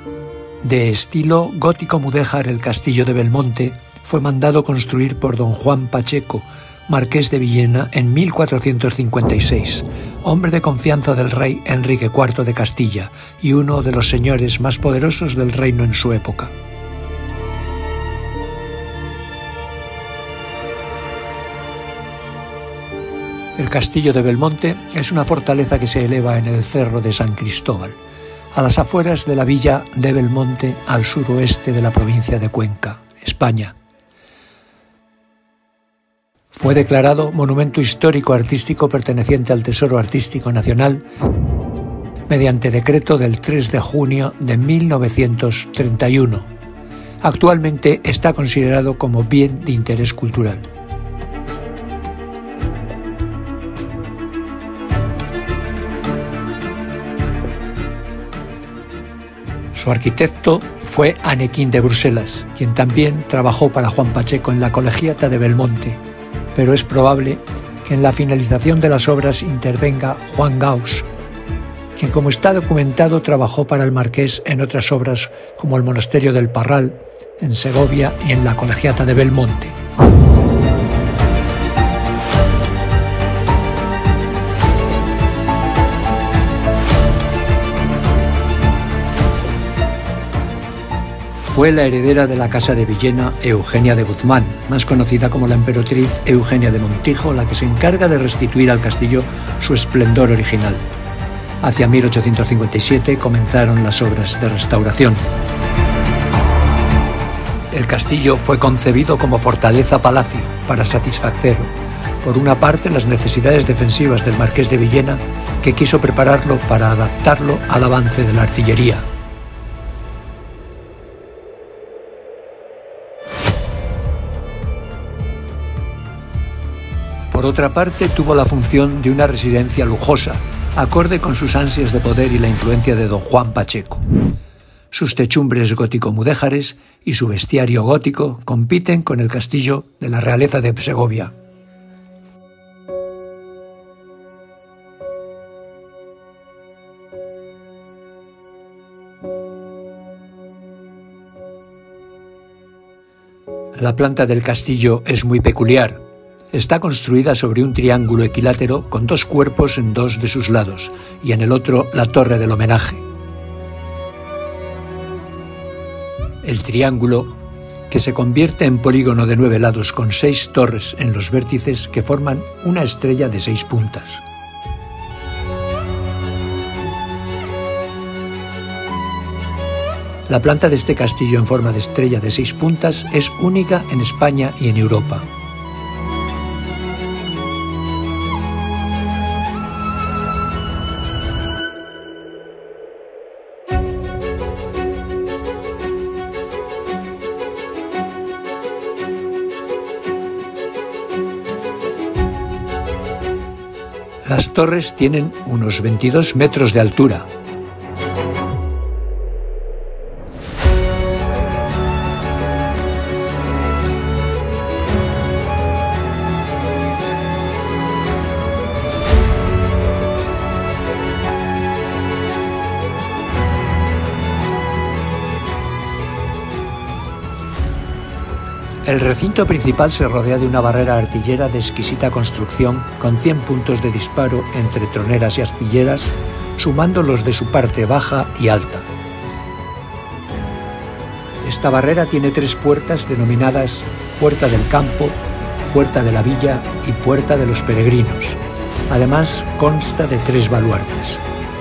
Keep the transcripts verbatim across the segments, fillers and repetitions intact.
De estilo gótico mudéjar, el castillo de Belmonte fue mandado construir por don Juan Pacheco, marqués de Villena, en mil cuatrocientos cincuenta y seis, hombre de confianza del rey Enrique cuarto de Castilla y uno de los señores más poderosos del reino en su época. El castillo de Belmonte es una fortaleza que se eleva en el cerro de San Cristóbal, a las afueras de la villa de Belmonte, al suroeste de la provincia de Cuenca, España. Fue declarado Monumento Histórico Artístico perteneciente al Tesoro Artístico Nacional mediante decreto del tres de junio de mil novecientos treinta y uno. Actualmente está considerado como bien de interés cultural. Su arquitecto fue Anequín de Bruselas, quien también trabajó para Juan Pacheco en la Colegiata de Belmonte, pero es probable que en la finalización de las obras intervenga Juan Gauss, quien, como está documentado, trabajó para el marqués en otras obras como el Monasterio del Parral, en Segovia, y en la Colegiata de Belmonte. Fue la heredera de la Casa de Villena, Eugenia de Guzmán, más conocida como la emperatriz Eugenia de Montijo, la que se encarga de restituir al castillo su esplendor original. Hacia mil ochocientos cincuenta y siete comenzaron las obras de restauración. El castillo fue concebido como fortaleza-palacio para satisfacer, por una parte, las necesidades defensivas del marqués de Villena, que quiso prepararlo para adaptarlo al avance de la artillería. Por otra parte, tuvo la función de una residencia lujosa, acorde con sus ansias de poder y la influencia de don Juan Pacheco. Sus techumbres gótico-mudéjares y su bestiario gótico compiten con el castillo de la realeza de Segovia. La planta del castillo es muy peculiar. Está construida sobre un triángulo equilátero con dos cuerpos en dos de sus lados y en el otro la torre del homenaje. El triángulo, que se convierte en polígono de nueve lados con seis torres en los vértices que forman una estrella de seis puntas. La planta de este castillo en forma de estrella de seis puntas es única en España y en Europa. Las torres tienen unos veintidós metros de altura. El recinto principal se rodea de una barrera artillera de exquisita construcción con cien puntos de disparo entre troneras y aspilleras, sumando los de su parte baja y alta. Esta barrera tiene tres puertas denominadas Puerta del Campo, Puerta de la Villa y Puerta de los Peregrinos. Además, consta de tres baluartes.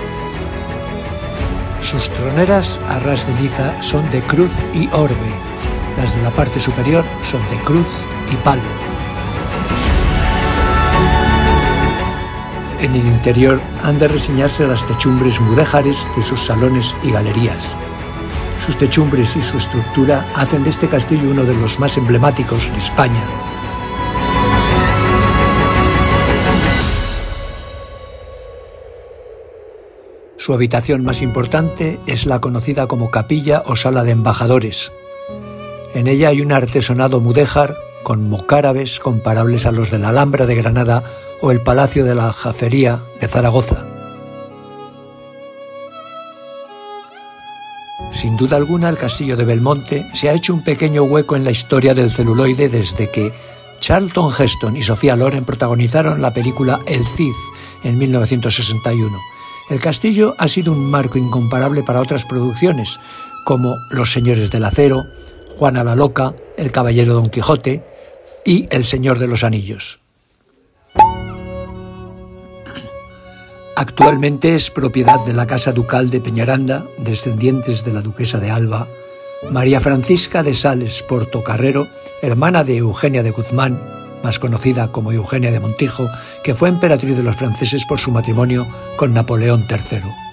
Sus troneras a ras de liza son de cruz y orbe. Las de la parte superior son de cruz y palo. En el interior han de reseñarse las techumbres mudéjares de sus salones y galerías. Sus techumbres y su estructura hacen de este castillo uno de los más emblemáticos de España. Su habitación más importante es la conocida como capilla o sala de embajadores. En ella hay un artesonado mudéjar con mocárabes comparables a los de la Alhambra de Granada o el Palacio de la Aljafería de Zaragoza. Sin duda alguna, el castillo de Belmonte se ha hecho un pequeño hueco en la historia del celuloide desde que Charlton Heston y Sofía Loren protagonizaron la película El Cid en mil novecientos sesenta y uno. El castillo ha sido un marco incomparable para otras producciones, como Los Señores del Acero, Juana la Loca, El Caballero Don Quijote y El Señor de los Anillos. Actualmente es propiedad de la Casa Ducal de Peñaranda, descendientes de la duquesa de Alba, María Francisca de Sales Portocarrero, hermana de Eugenia de Guzmán, más conocida como Eugenia de Montijo, que fue emperatriz de los franceses por su matrimonio con Napoleón tercero.